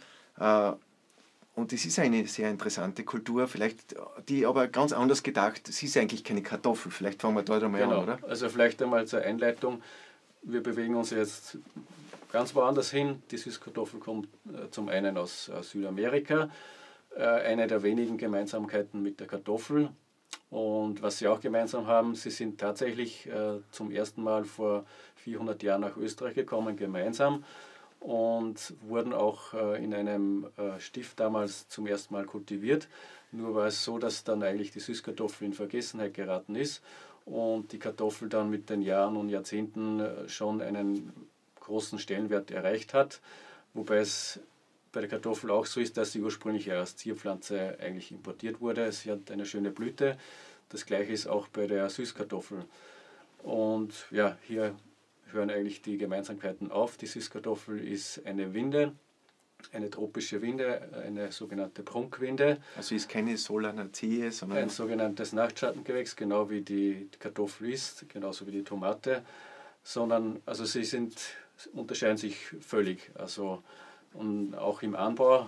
Und das ist eine sehr interessante Kultur, vielleicht die aber ganz anders gedacht. Es ist eigentlich keine Kartoffel. Vielleicht fangen wir dort einmal an, oder? Also vielleicht einmal zur Einleitung. Wir bewegen uns jetzt ganz woanders hin. Die Süßkartoffel kommt zum einen aus Südamerika. Eine der wenigen Gemeinsamkeiten mit der Kartoffel. Und was sie auch gemeinsam haben, sie sind tatsächlich zum ersten Mal vor 400 Jahren nach Österreich gekommen, gemeinsam. Und wurden auch in einem Stift damals zum ersten Mal kultiviert. Nur war es so, dass dann eigentlich die Süßkartoffel in Vergessenheit geraten ist und die Kartoffel dann mit den Jahren und Jahrzehnten schon einen großen Stellenwert erreicht hat. Wobei es bei der Kartoffel auch so ist, dass sie ursprünglich als Zierpflanze eigentlich importiert wurde. Sie hat eine schöne Blüte. Das gleiche ist auch bei der Süßkartoffel. Und ja, hier hören eigentlich die Gemeinsamkeiten auf. Die Süßkartoffel ist eine Winde, eine tropische Winde, eine sogenannte Prunkwinde. Also ist keine Solanaceae, sondern ein sogenanntes Nachtschattengewächs, genau wie die Kartoffel ist, genauso wie die Tomate. Sondern, also unterscheiden sich völlig. Also, und auch im Anbau,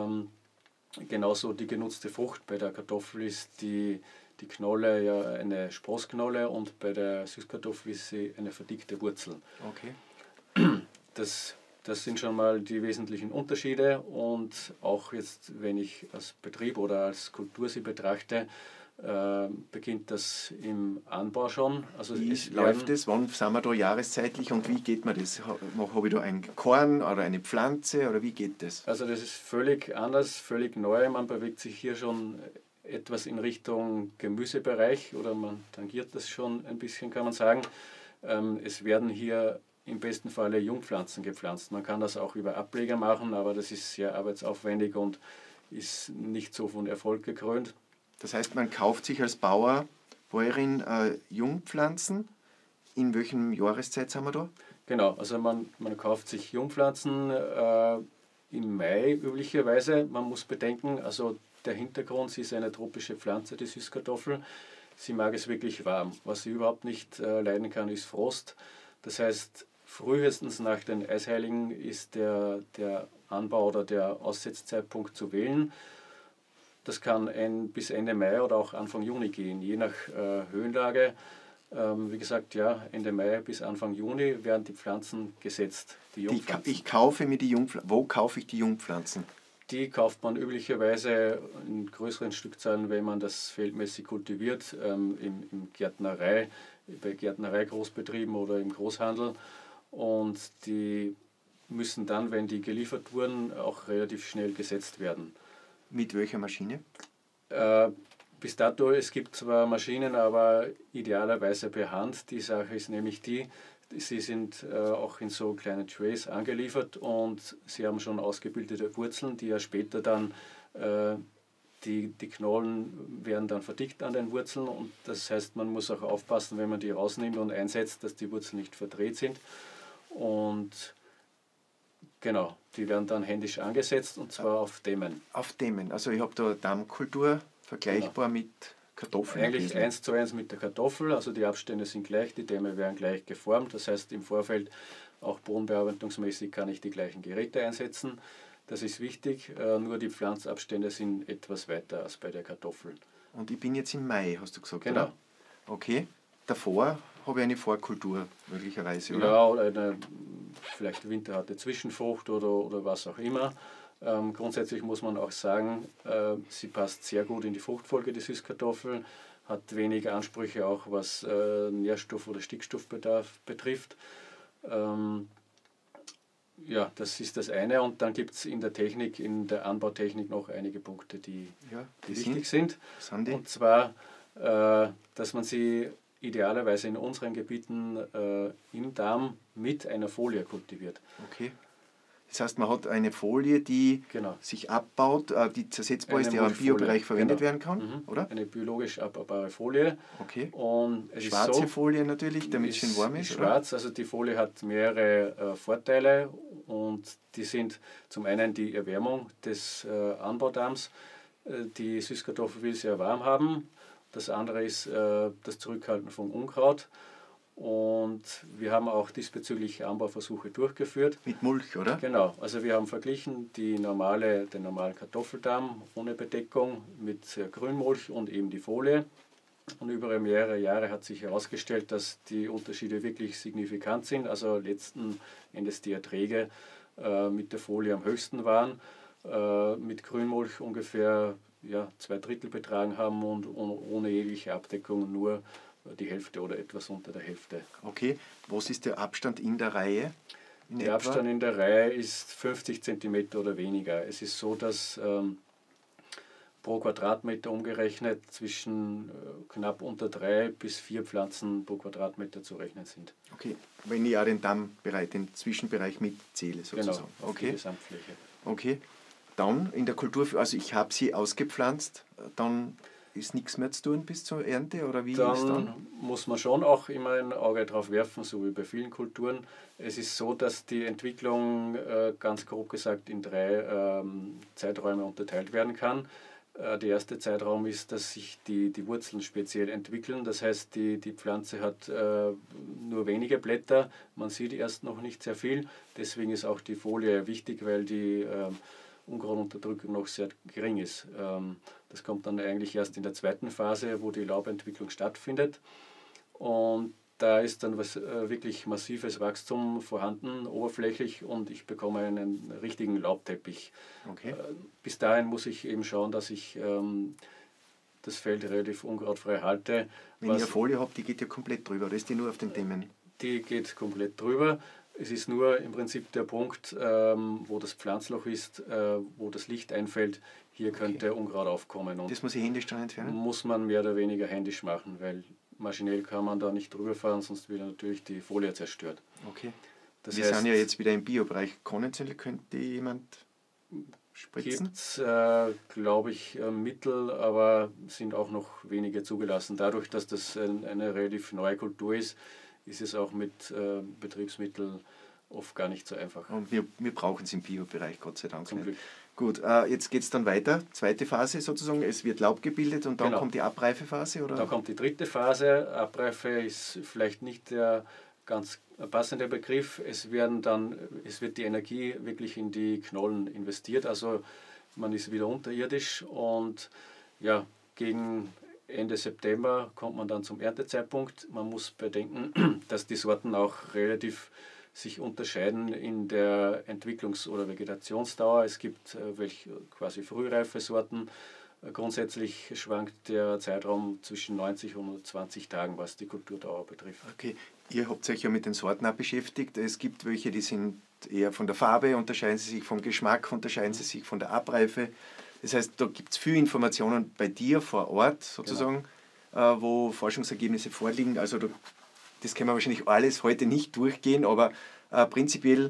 genauso die genutzte Frucht. Bei der Kartoffel ist die Knolle ja eine Sprossknolle und bei der Süßkartoffel ist sie eine verdickte Wurzel. Okay. Das sind schon mal die wesentlichen Unterschiede, und auch jetzt, wenn ich als Betrieb oder als Kultur sie betrachte, beginnt das im Anbau schon. Also wie läuft das? Wann sind wir da jahreszeitlich und wie geht man das? Habe ich da ein Korn oder eine Pflanze oder wie geht das? Also das ist völlig anders, völlig neu. Man bewegt sich hier schon etwas in Richtung Gemüsebereich oder man tangiert das schon ein bisschen, kann man sagen. Es werden hier im besten Falle Jungpflanzen gepflanzt. Man kann das auch über Ableger machen, aber das ist sehr arbeitsaufwendig und ist nicht so von Erfolg gekrönt. Das heißt, man kauft sich als Bäuerin Jungpflanzen. In welchem Jahreszeit sind wir da? Genau, also man kauft sich Jungpflanzen im Mai üblicherweise. Man muss bedenken, also der Hintergrund, sie ist eine tropische Pflanze, die Süßkartoffel. Sie mag es wirklich warm. Was sie überhaupt nicht leiden kann, ist Frost. Das heißt, frühestens nach den Eisheiligen ist der Anbau oder der Aussetzzeitpunkt zu wählen. Das kann bis Ende Mai oder auch Anfang Juni gehen, je nach Höhenlage. Wie gesagt, ja, Ende Mai bis Anfang Juni werden die Pflanzen gesetzt, die Jungpflanzen. Ich kaufe mir die Jungpflanzen. Wo kaufe ich die Jungpflanzen? Die kauft man üblicherweise in größeren Stückzahlen, wenn man das feldmäßig kultiviert, in Gärtnerei, bei Gärtnerei-Großbetrieben oder im Großhandel. Und die müssen dann, wenn die geliefert wurden, auch relativ schnell gesetzt werden. Mit welcher Maschine? Bis dato, es gibt zwar Maschinen, aber idealerweise per Hand. Die Sache ist nämlich sie sind auch in so kleinen Trays angeliefert und sie haben schon ausgebildete Wurzeln, die ja später dann, die Knollen werden dann verdickt an den Wurzeln, und das heißt, man muss auch aufpassen, wenn man die rausnimmt und einsetzt, dass die Wurzeln nicht verdreht sind. Und genau, die werden dann händisch angesetzt, und zwar auf Dämmen. Auf Dämmen, also ich habe da Darmkultur vergleichbar mit Kartoffeln. Eigentlich 1:1 mit der Kartoffel, also die Abstände sind gleich, die Dämme werden gleich geformt, das heißt im Vorfeld auch bodenbearbeitungsmäßig kann ich die gleichen Geräte einsetzen. Das ist wichtig, nur die Pflanzabstände sind etwas weiter als bei der Kartoffel. Und ich bin jetzt im Mai, hast du gesagt, Genau. oder? Okay. Davor habe ich eine Vorkultur möglicherweise, oder? Ja, oder eine vielleicht winterharte Zwischenfrucht oder was auch immer. Grundsätzlich muss man auch sagen, sie passt sehr gut in die Fruchtfolge, die Süßkartoffel, hat wenig Ansprüche auch was Nährstoff- oder Stickstoffbedarf betrifft. Ja, das ist das eine. Und dann gibt es in der Technik, in der Anbautechnik noch einige Punkte, die wichtig sind. Was haben die? Und zwar, dass man sie idealerweise in unseren Gebieten im Darm mit einer Folie kultiviert. Okay. Das heißt, man hat eine Folie, die Genau. sich abbaut, die zersetzbar ist, Eine die auch im Mulchfolie, Biobereich verwendet genau. werden kann, oder? Eine biologisch abbaubare Folie. Okay. Und es Schwarze ist so, Folie natürlich, damit es schön warm ist, oder? schwarz, also die Folie hat mehrere Vorteile und die sind zum einen die Erwärmung des Anbaudarms. Die Süßkartoffel will sehr warm haben. Das andere ist das Zurückhalten von Unkraut. Und wir haben auch diesbezüglich Anbauversuche durchgeführt. Mit Mulch, oder? Genau, also wir haben verglichen den normalen Kartoffeldarm ohne Bedeckung mit Grünmulch und eben die Folie. Und über mehrere Jahre hat sich herausgestellt, dass die Unterschiede wirklich signifikant sind. Also letzten Endes die Erträge mit der Folie am höchsten waren, mit Grünmulch ungefähr 2/3 betragen haben und ohne jegliche Abdeckung nur die Hälfte oder etwas unter der Hälfte. Okay. Was ist der Abstand in der Reihe? Der Abstand in der Reihe ist 50 cm oder weniger. Es ist so, dass pro Quadratmeter umgerechnet zwischen knapp unter 3 bis 4 Pflanzen pro Quadratmeter zu rechnen sind. Okay, wenn ich auch den Dammbereich, den Zwischenbereich mitzähle sozusagen. Genau, auf die Gesamtfläche. Okay, dann in der Kultur, also ich habe sie ausgepflanzt, dann ist nichts mehr zu tun bis zur Ernte, oder wie ist dann? Dann muss man schon auch immer ein Auge drauf werfen, so wie bei vielen Kulturen. Es ist so, dass die Entwicklung ganz grob gesagt in 3 Zeiträume unterteilt werden kann. Der erste Zeitraum ist, dass sich die Wurzeln speziell entwickeln. Das heißt, die Pflanze hat nur wenige Blätter. Man sieht erst noch nicht sehr viel. Deswegen ist auch die Folie wichtig, weil die Unkrautunterdrückung noch sehr gering ist. Das kommt dann eigentlich erst in der zweiten Phase, wo die Laubentwicklung stattfindet. Und da ist dann wirklich massives Wachstum vorhanden, oberflächlich, und ich bekomme einen richtigen Laubteppich. Okay. Bis dahin muss ich eben schauen, dass ich das Feld relativ unkrautfrei halte. Wenn ich eine Folie habe, die geht ja komplett drüber, oder ist die nur auf den Dämmen? Die geht komplett drüber. Es ist nur im Prinzip der Punkt, wo das Pflanzloch ist, wo das Licht einfällt. Hier könnte Unkraut aufkommen. Und das muss ich händisch dann entfernen? Muss man mehr oder weniger händisch machen, weil maschinell kann man da nicht drüber fahren, sonst wird natürlich die Folie zerstört. Okay. Das Wir heißt, sind ja jetzt wieder im Biobereich. Konventionell könnte jemand spritzen? Gibt es, glaube ich, Mittel, aber sind auch noch wenige zugelassen. Dadurch, dass das eine relativ neue Kultur ist, ist es auch mit Betriebsmitteln oft gar nicht so einfach. Und wir brauchen es im Biobereich, Gott sei Dank. Zum Glück. Gut, jetzt geht es dann weiter. Zweite Phase sozusagen, es wird Laub gebildet und dann kommt die Abreifephase, oder? Dann kommt die dritte Phase. Abreife ist vielleicht nicht der ganz passende Begriff. Es wird die Energie wirklich in die Knollen investiert. Also man ist wieder unterirdisch und ja, gegen Ende September kommt man dann zum Erntezeitpunkt. Man muss bedenken, dass die Sorten auch relativ sich unterscheiden in der Entwicklungs- oder Vegetationsdauer. Es gibt welche quasi frühreife Sorten. Grundsätzlich schwankt der Zeitraum zwischen 90 und 120 Tagen, was die Kulturdauer betrifft. Okay, ihr habt euch ja mit den Sorten auch beschäftigt. Es gibt welche, die sind eher von der Farbe, unterscheiden sie sich vom Geschmack, unterscheiden sie sich von der Abreife. Das heißt, da gibt es viele Informationen bei dir vor Ort sozusagen, wo Forschungsergebnisse vorliegen. Also das können wir wahrscheinlich alles heute nicht durchgehen, aber prinzipiell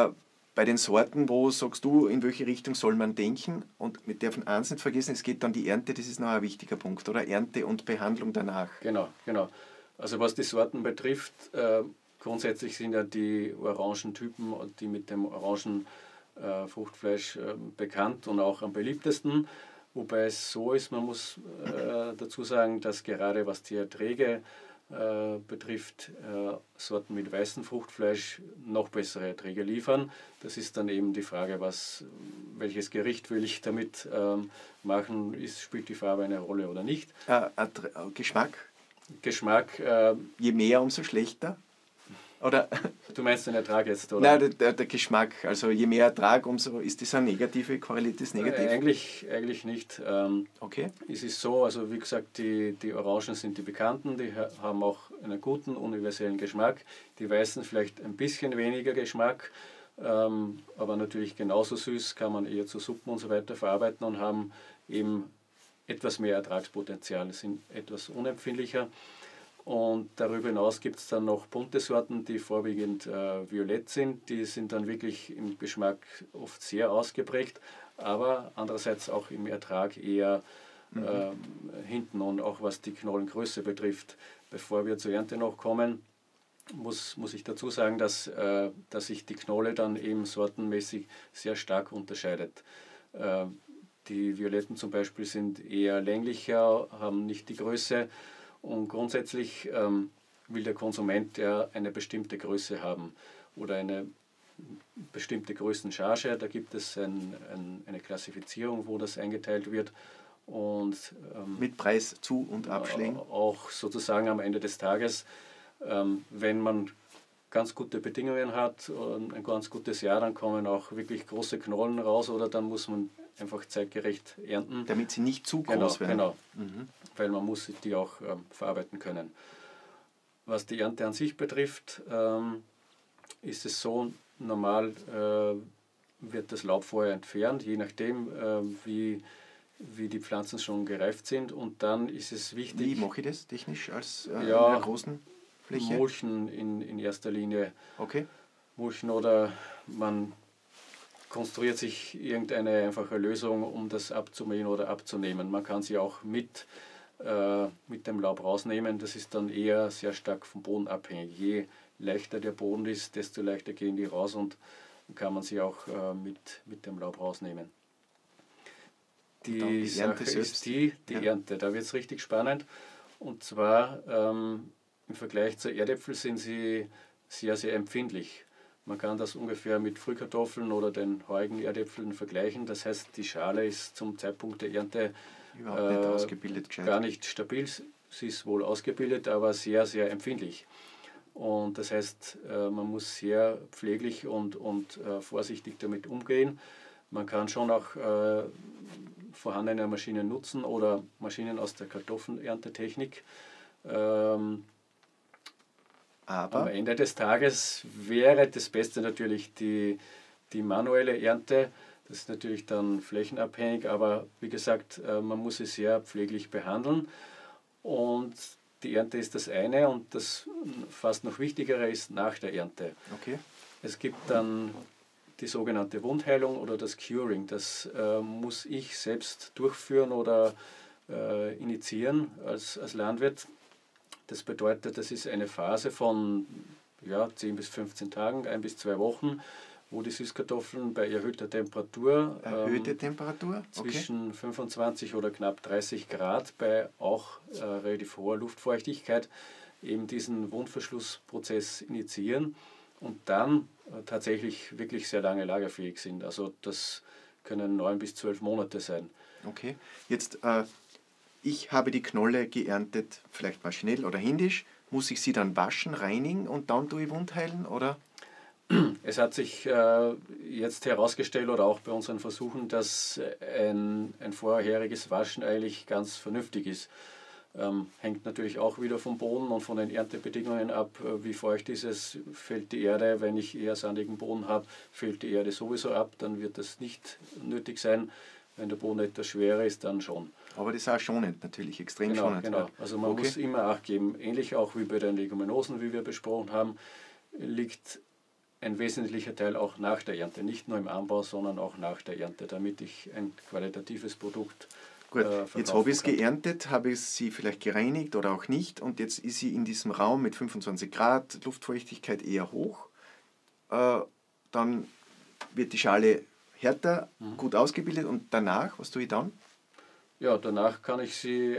bei den Sorten, wo sagst du, in welche Richtung soll man denken? Und wir dürfen eins nicht vergessen, es geht dann die Ernte, das ist noch ein wichtiger Punkt, oder? Ernte und Behandlung danach. Genau. Also was die Sorten betrifft, grundsätzlich sind ja die Orangentypen, die mit dem orangen Fruchtfleisch bekannt und auch am beliebtesten. Wobei es so ist, man muss dazu sagen, dass gerade was die Erträge betrifft, Sorten mit weißem Fruchtfleisch noch bessere Erträge liefern. Das ist dann eben die Frage, welches Gericht will ich damit machen, spielt die Farbe eine Rolle oder nicht. Geschmack? Geschmack. Je mehr, umso schlechter? Oder? Du meinst den Ertrag jetzt, oder? Nein, der Geschmack. Also je mehr Ertrag, umso ist das ein negative, korreliertes Negativ? Eigentlich nicht. Okay. Es ist so, also wie gesagt, die Orangen sind die bekannten, die haben auch einen guten, universellen Geschmack. Die Weißen vielleicht ein bisschen weniger Geschmack, aber natürlich genauso süß, kann man eher zu Suppen und so weiter verarbeiten und haben eben etwas mehr Ertragspotenzial, sind etwas unempfindlicher. Und darüber hinaus gibt es dann noch bunte Sorten, die vorwiegend violett sind. Die sind dann wirklich im Geschmack oft sehr ausgeprägt, aber andererseits auch im Ertrag eher hinten. Und auch was die Knollengröße betrifft, bevor wir zur Ernte noch kommen, muss ich dazu sagen, dass sich die Knolle dann eben sortenmäßig sehr stark unterscheidet. Die Violetten zum Beispiel sind eher länglicher, haben nicht die Größe. Und grundsätzlich will der Konsument ja eine bestimmte Größe haben oder eine bestimmte Größencharge. Da gibt es eine Klassifizierung, wo das eingeteilt wird. Und, mit Preis zu- und Abschlägen? Auch sozusagen am Ende des Tages, wenn man ganz gute Bedingungen hat und ein ganz gutes Jahr, dann kommen auch wirklich große Knollen raus oder dann muss man einfach zeitgerecht ernten. Damit sie nicht zu groß werden. Genau, weil man muss die auch verarbeiten können. Was die Ernte an sich betrifft, ist es so, normal wird das Laub vorher entfernt, je nachdem wie die Pflanzen schon gereift sind, und dann ist es wichtig... Wie mache ich das technisch als in einer großen Fläche? Mulchen in erster Linie. Okay. Mulchen, oder man konstruiert sich irgendeine einfache Lösung, um das abzumähen oder abzunehmen. Man kann sie auch mit dem Laub rausnehmen. Das ist dann eher sehr stark vom Boden abhängig. Je leichter der Boden ist, desto leichter gehen die raus und kann man sie auch mit dem Laub rausnehmen. Die Sache ist die Ernte. Da wird es richtig spannend. Und zwar im Vergleich zur Erdäpfel sind sie sehr, sehr empfindlich. Man kann das ungefähr mit Frühkartoffeln oder den heurigen Erdäpfeln vergleichen. Das heißt, die Schale ist zum Zeitpunkt der Ernte überhaupt nicht ausgebildet, gar nicht stabil. Sie ist wohl ausgebildet, aber sehr, sehr empfindlich. Und das heißt, man muss sehr pfleglich und vorsichtig damit umgehen. Man kann schon auch vorhandene Maschinen nutzen oder Maschinen aus der Kartoffelerntetechnik. Aber am Ende des Tages wäre das Beste natürlich die manuelle Ernte. Das ist natürlich dann flächenabhängig, aber wie gesagt, man muss sie sehr pfleglich behandeln. Und die Ernte ist das eine, und das fast noch Wichtigere ist nach der Ernte. Okay. Es gibt dann die sogenannte Wundheilung oder das Curing. Das muss ich selbst durchführen oder initiieren als Landwirt. Das bedeutet, das ist eine Phase von 10 bis 15 Tagen, 1 bis 2 Wochen, wo die Süßkartoffeln bei erhöhter Temperatur, zwischen 25 oder knapp 30 Grad, bei auch relativ hoher Luftfeuchtigkeit, eben diesen Wundverschlussprozess initiieren und dann tatsächlich wirklich sehr lange lagerfähig sind. Also das können 9 bis 12 Monate sein. Okay, jetzt ich habe die Knolle geerntet, vielleicht maschinell oder händisch. Muss ich sie dann waschen, reinigen und dann tue ich Wundheilen, oder? Es hat sich jetzt herausgestellt, oder auch bei unseren Versuchen, dass ein vorheriges Waschen eigentlich ganz vernünftig ist. Hängt natürlich auch wieder vom Boden und von den Erntebedingungen ab, wie feucht ist es, fällt die Erde, wenn ich eher sandigen Boden habe, fällt die Erde sowieso ab, dann wird das nicht nötig sein. Wenn der Boden etwas schwerer ist, dann schon. Aber das ist auch schonend natürlich, extrem schonend. Genau, also man muss immer Acht geben. Ähnlich auch wie bei den Leguminosen, wie wir besprochen haben, liegt ein wesentlicher Teil auch nach der Ernte. Nicht nur im Anbau, sondern auch nach der Ernte, damit ich ein qualitatives Produkt jetzt habe ich es geerntet, habe ich sie vielleicht gereinigt oder auch nicht, und jetzt ist sie in diesem Raum mit 25 Grad, Luftfeuchtigkeit eher hoch. Dann wird die Schale härter, gut ausgebildet, und danach, was tue ich dann? Ja, danach kann ich sie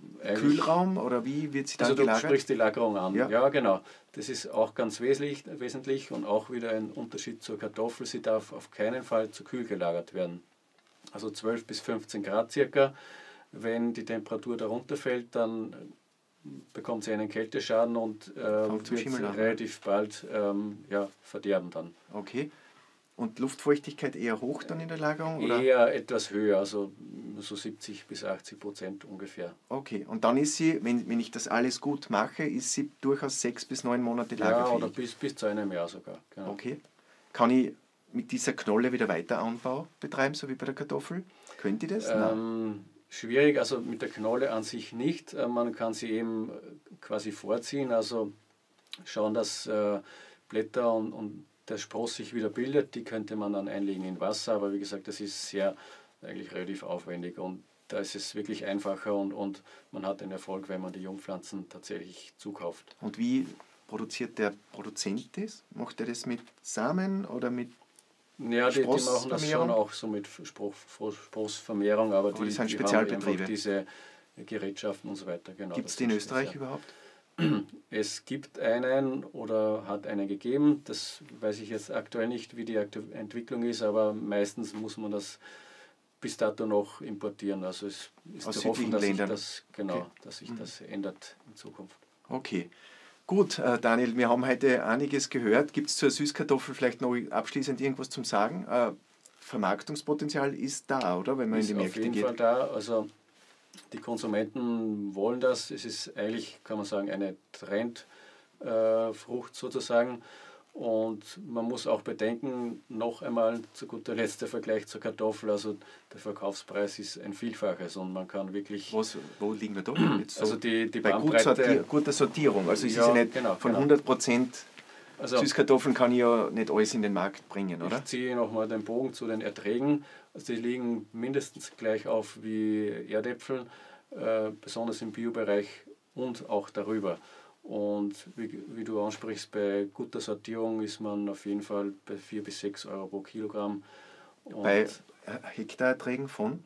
Kühlraum oder wie wird sie dann also gelagert? Du sprichst die Lagerung an. Ja. Ja, genau. Das ist auch ganz wesentlich und auch wieder ein Unterschied zur Kartoffel. Sie darf auf keinen Fall zu kühl gelagert werden. Also 12 bis 15 Grad circa. Wenn die Temperatur darunter fällt, dann bekommt sie einen Kälteschaden und wird relativ bald verderben dann. Okay. Und Luftfeuchtigkeit eher hoch dann in der Lagerung? Oder? Eher etwas höher, also so 70 bis 80% ungefähr. Okay, und dann ist sie, wenn ich das alles gut mache, ist sie durchaus 6 bis 9 Monate lagerfähig? Ja, oder bis zu einem Jahr sogar. Genau. Okay. Kann ich mit dieser Knolle wieder Weiteranbau betreiben, so wie bei der Kartoffel? Könnt ihr das? Schwierig, also mit der Knolle an sich nicht. Man kann sie eben quasi vorziehen, also schauen, dass Blätter und der Spross sich wieder bildet, die könnte man dann einlegen in Wasser, aber wie gesagt, das ist eigentlich relativ aufwendig und da ist es wirklich einfacher und man hat den Erfolg, wenn man die Jungpflanzen tatsächlich zukauft. Und wie produziert der Produzent das? Macht er das mit Samen oder mit Ja, die machen das schon auch so mit Sprossvermehrung, aber die sind die Spezialbetriebe. haben einfach diese Gerätschaften und so weiter. Genau, gibt es die in Österreich überhaupt? Es gibt einen oder hat einen gegeben, das weiß ich jetzt aktuell nicht, wie die Entwicklung ist, aber meistens muss man das bis dato noch importieren. Also es ist zu hoffen, dass sich das ändert in Zukunft. Okay. Gut, Daniel, wir haben heute einiges gehört. Gibt es zur Süßkartoffel vielleicht noch abschließend irgendwas zum Sagen? Vermarktungspotenzial ist da, oder? Wenn man in die Märkte geht. Auf jeden Fall da. Also die Konsumenten wollen das. Es ist eigentlich, kann man sagen, eine Trendfrucht sozusagen. Und man muss auch bedenken, noch einmal zu guter Letzt der Vergleich zur Kartoffel, also der Verkaufspreis ist ein Vielfaches und man kann wirklich... Wo liegen wir da? Jetzt so also die bei Bandbreite... guter Sortierung, also es ist ja nicht von 100% also, Süßkartoffeln kann ich ja nicht alles in den Markt bringen, oder? Ich ziehe nochmal den Bogen zu den Erträgen, also die liegen mindestens gleich auf wie Erdäpfel, besonders im Biobereich und auch darüber. Und wie du ansprichst, bei guter Sortierung ist man auf jeden Fall bei 4 bis 6 Euro pro Kilogramm. Und bei Hektarerträgen von?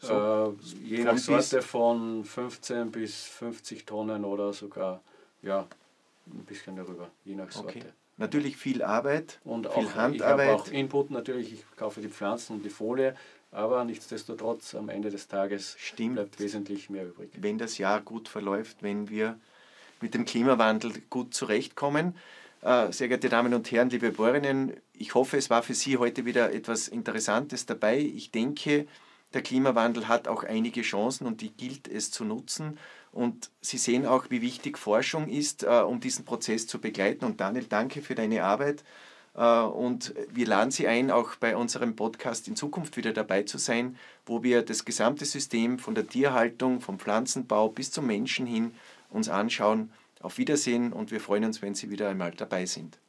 Je nach Sorte von 15 bis 50 Tonnen oder sogar ein bisschen darüber, je nach Sorte. Okay. Natürlich viel Arbeit und viel auch, Handarbeit. Ich habe auch Input natürlich, ich kaufe die Pflanzen und die Folie, aber nichtsdestotrotz am Ende des Tages bleibt wesentlich mehr übrig. Wenn das Jahr gut verläuft, wenn wir mit dem Klimawandel gut zurechtkommen. Sehr geehrte Damen und Herren, liebe Bäuerinnen, ich hoffe, es war für Sie heute wieder etwas Interessantes dabei. Ich denke, der Klimawandel hat auch einige Chancen und die gilt es zu nutzen. Und Sie sehen auch, wie wichtig Forschung ist, um diesen Prozess zu begleiten. Und Daniel, danke für deine Arbeit. Und wir laden Sie ein, auch bei unserem Podcast in Zukunft wieder dabei zu sein, wo wir das gesamte System von der Tierhaltung, vom Pflanzenbau bis zum Menschen hin uns anschauen. Auf Wiedersehen und wir freuen uns, wenn Sie wieder einmal dabei sind.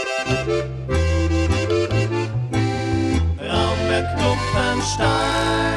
Raumberg Kupfenstein.